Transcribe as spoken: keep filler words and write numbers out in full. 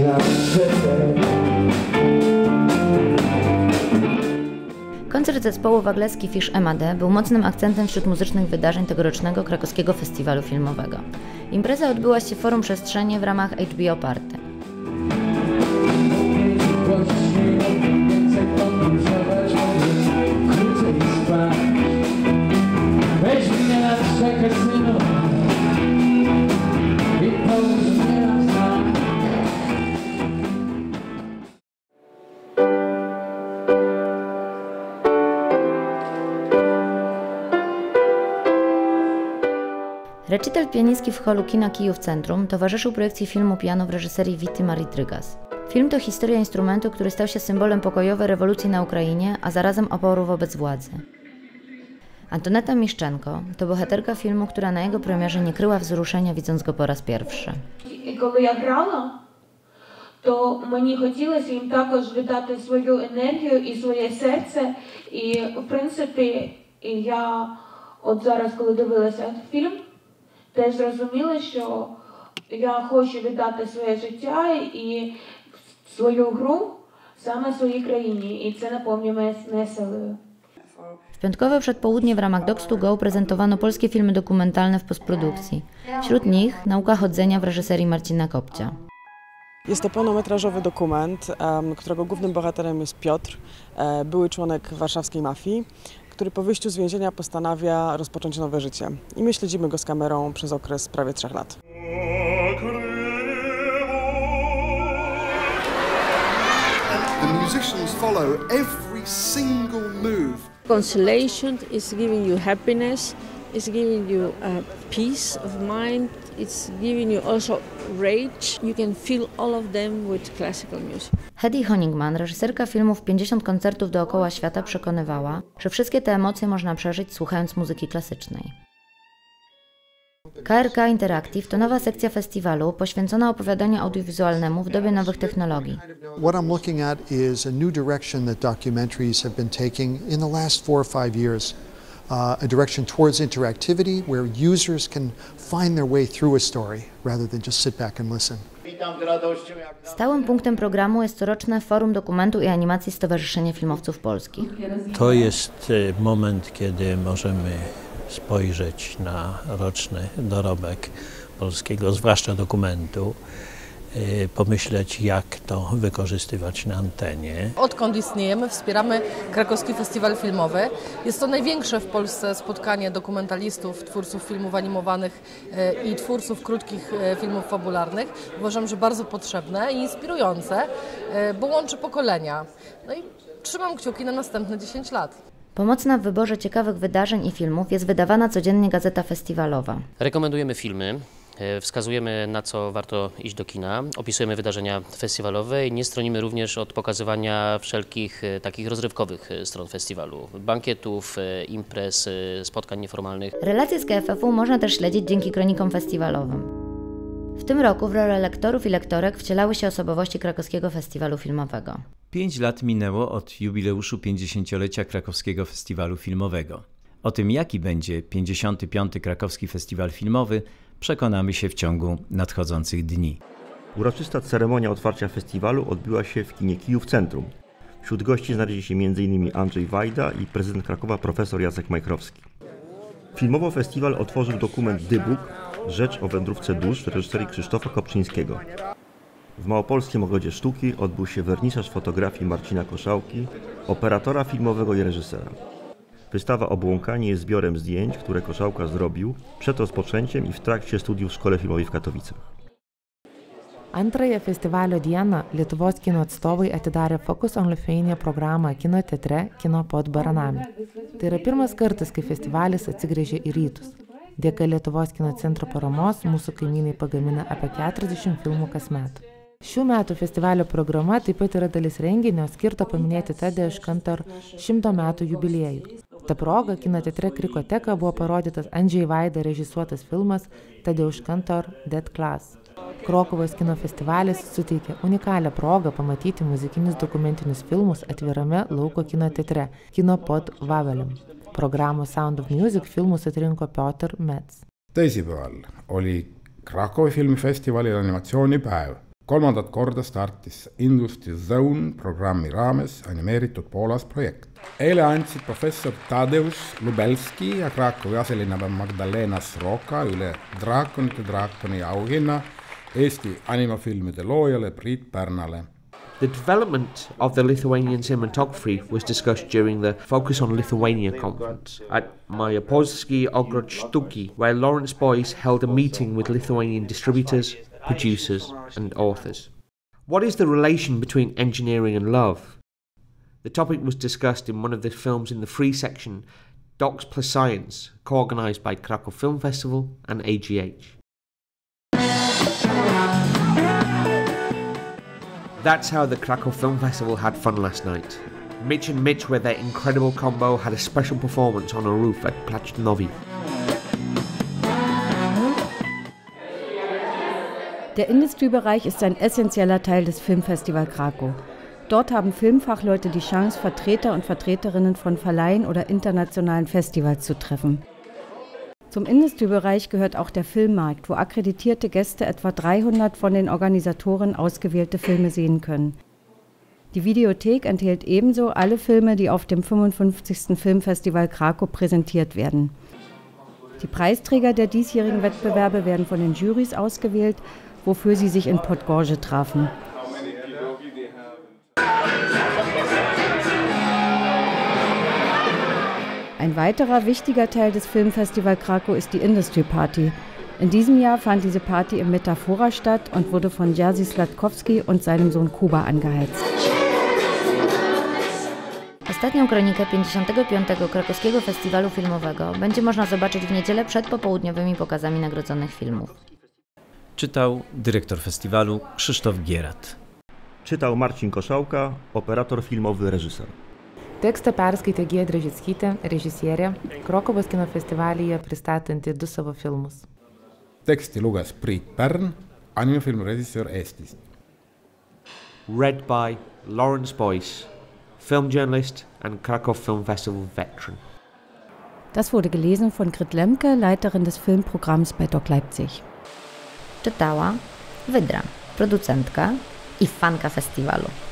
Koncert zespołu Wagleski Fish Emade był mocnym akcentem wśród muzycznych wydarzeń tegorocznego krakowskiego festiwalu filmowego. Impreza odbyła się w Forum Przestrzenie w ramach H B O Party. Recital pianicki w holu kina Kijów Centrum towarzyszył projekcji filmu Piano w reżyserii Vity Maritrygas. Film to historia instrumentu, który stał się symbolem pokojowej rewolucji na Ukrainie, a zarazem oporu wobec władzy. Antoneta Miszczenko to bohaterka filmu, która na jego premierze nie kryła wzruszenia, widząc go po raz pierwszy. I kiedy ja grała, to мені хотілося їм також віддати свою енергію і своє серце. І, в принципі, я от зараз, коли дивилася фільм, теж зрозуміла, що я хочу віддати своє життя і свою гру саме своїй країні. І це наповнює мене силою. W piątkowe przedpołudnie w ramach Docs to Go prezentowano polskie filmy dokumentalne w postprodukcji. Wśród nich Nauka chodzenia w reżyserii Marcina Kopcia. Jest to pełnometrażowy dokument, którego głównym bohaterem jest Piotr, były członek warszawskiej mafii, który po wyjściu z więzienia postanawia rozpocząć nowe życie. I my śledzimy go z kamerą przez okres prawie trzech lat. The musicians follow every single move. Consolation is giving you happiness, is giving you a peace of mind, it's giving you also rage. You can feel all of them with classical music. Hedy Honigman, reżyserka filmów pięćdziesiąt koncertów dookoła świata, przekonywała, że wszystkie te emocje można przeżyć słuchając muzyki klasycznej. K R K Interactive to nowa sekcja festiwalu poświęcona opowiadaniu audiowizualnemu w dobie nowych technologii. What I'm looking at is a new direction that documentaries have been taking in the last four or five years. Uh, a direction towards interactivity where users can find their way through a story rather than just sit back and listen. Stałym punktem programu jest coroczne Forum Dokumentu i Animacji Stowarzyszenia Filmowców Polskich. To jest moment, kiedy możemy spojrzeć na roczny dorobek polskiego, zwłaszcza dokumentu, pomyśleć, jak to wykorzystywać na antenie. Odkąd istniejemy, wspieramy Krakowski Festiwal Filmowy. Jest to największe w Polsce spotkanie dokumentalistów, twórców filmów animowanych i twórców krótkich filmów fabularnych. Uważam, że bardzo potrzebne i inspirujące, bo łączy pokolenia. No i trzymam kciuki na następne dziesięć lat. Pomocna w wyborze ciekawych wydarzeń i filmów jest wydawana codziennie Gazeta Festiwalowa. Rekomendujemy filmy, wskazujemy, na co warto iść do kina, opisujemy wydarzenia festiwalowe i nie stronimy również od pokazywania wszelkich takich rozrywkowych stron festiwalu, bankietów, imprez, spotkań nieformalnych. Relacje z K F F u można też śledzić dzięki kronikom festiwalowym. W tym roku w rolę lektorów i lektorek wcielały się osobowości Krakowskiego Festiwalu Filmowego. Pięć lat minęło od jubileuszu pięćdziesięciolecia Krakowskiego Festiwalu Filmowego. O tym, jaki będzie pięćdziesiąty piąty Krakowski Festiwal Filmowy, przekonamy się w ciągu nadchodzących dni. Uroczysta ceremonia otwarcia festiwalu odbyła się w kinie Kijów Centrum. Wśród gości znaleźli się między innymi Andrzej Wajda i prezydent Krakowa profesor Jacek Majchrowski. Filmowo festiwal otworzył dokument Dybuk, Rzecz o wędrówce dusz w reżyserii Krzysztofa Kopczyńskiego. W Małopolskim Ogrodzie Sztuki odbył się wernisaż fotografii Marcina Koszałki, operatora filmowego i reżysera. Wystawa Obłąkanie jest zbiorem zdjęć, które Koszałka zrobił przed rozpoczęciem i w trakcie studiów w Szkole Filmowej w Katowicach. Antrąją festivalio dieną Lietuvos kino atstovai atidarė Focus on Lithuania programą kino teatre Kino pod Baranami. Tai yra pirmas kartas, kai festivalis atsigręžė į rytus. Dėka Lietuvos kino centro paramos mūsų kaimynai pagamina apie keturiasdešimt filmų kasmet. Šių metų festivalio programa taip pat yra dalis renginio skirto paminėti Tadeusz Kantor šimto metų jubiliejų. Ta proga kino teatre Krikoteka buvo parodytas Andrzej Wajda režisuotas filmas Tadeusz Kantor Dead Class. Krokuvos kino festivalis suteikia unikalią progą pamatyti muzikinius dokumentinius filmus atvirame lauko kino teatre Kino pod Vavelem. Programos Sound of Music filmus atrinko Piotr Metz. Teisipäeval oli Krakowi filmifestivalil animatsioonipäev, kolmandat korda startis Industry Zone programmi raames animeeritud Poolas projekt. Eile andsid professor Tadeusz Lubelski ja Krakowi aselinnapea Magdalena Sroka üle Draakonite draakoni auhinna Eesti animafilmide loojale Priit Pärnale. The development of the Lithuanian cinematography was discussed during the Focus on Lithuania conference at Majapolski Ogród Sztuki, where Lawrence Boyce held a meeting with Lithuanian distributors, producers and authors. What is the relation between engineering and love? The topic was discussed in one of the films in the free section, Docs Plus Science, co-organised by Krakow Film Festival and A G H. That's how the Krakow Film Festival had fun last night. Mitch and Mitch, with their incredible combo, had a special performance on a roof at Plac Nowy. Der Industriebereich ist ein essentieller Teil des Filmfestival Krakow. Dort haben Filmfachleute die Chance, Vertreter und Vertreterinnen von Verleihen oder internationalen Festivals zu treffen. Zum Industriebereich gehört auch der Filmmarkt, wo akkreditierte Gäste etwa dreihundert von den Organisatoren ausgewählte Filme sehen können. Die Videothek enthält ebenso alle Filme, die auf dem fünfundfünfzigsten Filmfestival Krakow präsentiert werden. Die Preisträger der diesjährigen Wettbewerbe werden von den Jurys ausgewählt, wofür sie sich in Podgorze trafen. Ein weiterer wichtiger Teil des Filmfestival Krakow ist die Industry Party. In diesem Jahr fand diese Party im Metafora statt und wurde von Jerzy Sladkowski und seinem Sohn Kuba angeheizt. Ostatnią kronikę pięćdziesiątego piątego Krakowskiego Festiwalu Filmowego będzie można zobaczyć w niedzielę przed popołudniowymi pokazami nagrodzonych filmów. Czytał dyrektor festiwalu Krzysztof Gierat. Czytał Marcin Koszałka, operator filmowy, reżyser. Tekstą perskaitė Giedrė Žickytė, režisierė, Krokuvos kino festivalyje pristatanti du savo filmus. Teksti luges Priit Pärn, animafilmrežissöör Eestist. Read by Lawrence Boyce, film journalist and Krakow Film Festival veteran. Das wurde gelesen von Grit Lemke, Leiterin des Filmprogramms bei Doc Leipzig. Czytała Wydra, producentka i fanka festiwalu.